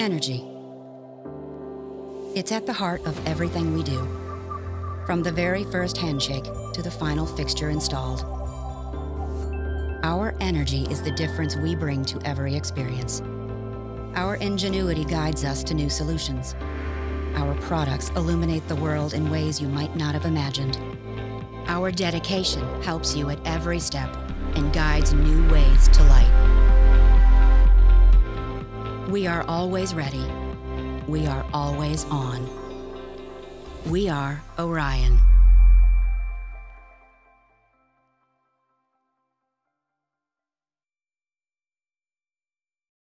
Energy. It's at the heart of everything we do, from the very first handshake to the final fixture installed. Our energy is the difference we bring to every experience. Our ingenuity guides us to new solutions. Our products illuminate the world in ways you might not have imagined. Our dedication helps you at every step and guides new ways to light. We are always ready. We are always on. We are Orion.